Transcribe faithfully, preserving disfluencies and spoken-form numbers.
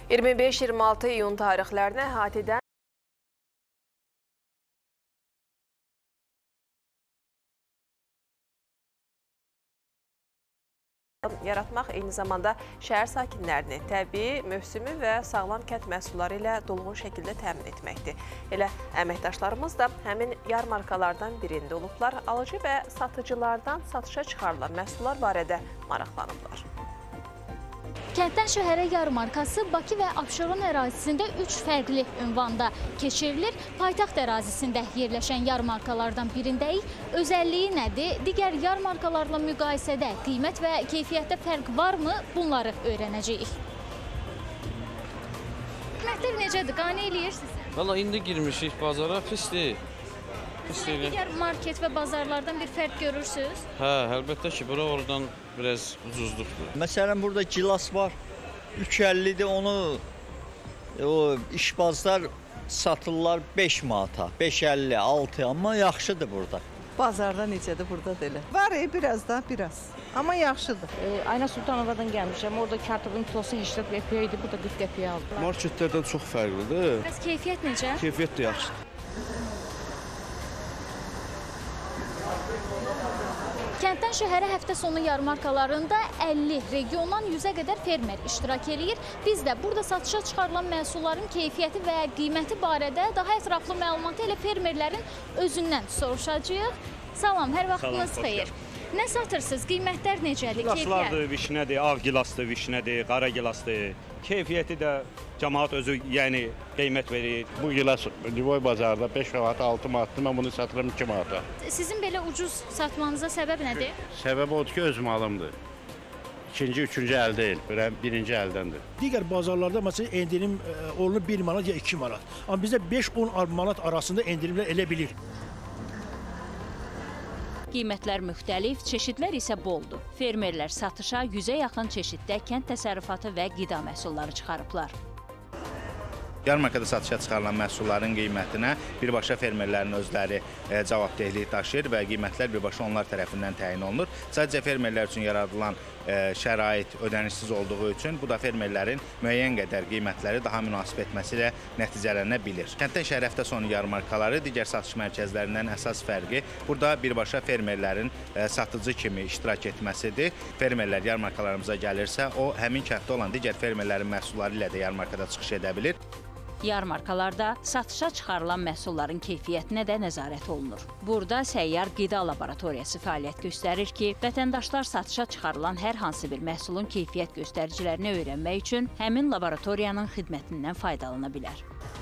iyirmi beş iyirmi altı iyun tarixlərinə Hatidən yaratmaq eyni zamanda şəhər sakinlərini təbii, mövsümü və sağlam kənd məhsulları ilə dolğun şəkildə təmin etməkdir. Elə əməkdaşlarımız da həmin yarmarkalardan birində olublar, alıcı və satıcılardan satışa çıxarılan məhsullar barədə maraqlanıblar. Kənddən şəhərə yarmarkası Bakı və Abşeron ərazisində üç fərqli ünvanda keçirilir. Paytaxt ərazisində yerləşən yarmarkalardan birindəyik. Özəlliyi nədir? Digər yarmarkalarla müqayisədə qiymət və keyfiyyətdə fərq varmı? Bunları öyrənəcəyik. Qiymətlər necədir? Qane eləyirsiniz? Valla indi girmişik bazara, pisdir. Digər market və bazarlardan bir fərq görürsünüz? Hə, əlbəttə ki, bura oradan biraz ucuzluqdur. Məsələn, burada gilas var, üç əllidir, onu o işbazlar satırlar beş manata, beş əlli, altı, amma yaxşıdır burada. Bazarda necədir, burada da elə. Var, e, biraz da, biraz. Amma yaxşıdır. E, Ayna Sultanovadan gəlmişəm, orada kartofun kilosu səksən qəpiyə idi, burada qırx qəpiyə aldım. Marketlərdən çox fərqlidir. Bəs keyfiyyət necə? Keyfiyyət də yaxşıdır. Kənddən şəhərə həftə sonu yarmarkalarında əlli regiondan yüzə qədər fermer iştirak eləyir. Biz də burada satışa çıxarılan məhsulların keyfiyyəti və qiyməti barədə daha ətraflı məlumatı elə fermerlərin özündən soruşacağıq. Salam, hər vaxtınız xeyir. Nə satırsınız? Qiymətlər necədir? Gilaslardır, vişnədir, ağ gilasdır, vişnədir, qara gilasdır. Keyfiyyəti də cəmaat özü yəni qiymət verir. Bu gilas Livoy bazarda beş manat, altı manatdır, mən bunu satıram iki manata. Sizin belə ucuz satmanıza səbəb nədir? Səbəb odur ki, öz malımdır. İkinci, üçüncü əl deyil, birinci əldəndir. Digər bazarlarda məsələn endirim olunur bir manat ya iki manat. Amma bizdə beş on manat arasında endirimlər elə bilir. Qiymətlər müxtəlif, çeşidlər isə boldur. Fermerlər satışa yüzə yaxın çeşiddə kənd təsərrüfatı və qida məhsulları çıxarıblar. Yarmarkada satışa çıxarılan məhsulların qiymətinə birbaşa fermerlərin özləri e, cavabdehlik daşıyır və qiymətlər birbaşa onlar tərəfindən təyin olunur. Sadəcə fermerlər üçün yaradılan e, şərait ödənişsiz olduğu üçün bu da fermerlərin müəyyən qədər qiymətləri daha münasib etməsi ilə nəticələnə bilir. Kənddən şəhər həftə sonu yarmarkaları digər satış mərkəzlərindən əsas fərqi burada birbaşa fermerlərin e, satıcı kimi iştirak etməsidir. Fermerlər yarmarkalarımıza gəlirsə, o həmin kənddə olan digər fermerlərin məhsulları ilə də yarmarkada çıxış edə bilir. Yarmarkalarda satışa çıxarılan məhsulların keyfiyyətinə də nəzarət olunur. Burada səyyar qida laboratoriyası fəaliyyət göstərir ki, vətəndaşlar satışa çıxarılan hər hansı bir məhsulun keyfiyyət göstəricilərini öyrənmək üçün həmin laboratoriyanın xidmətindən faydalana bilər.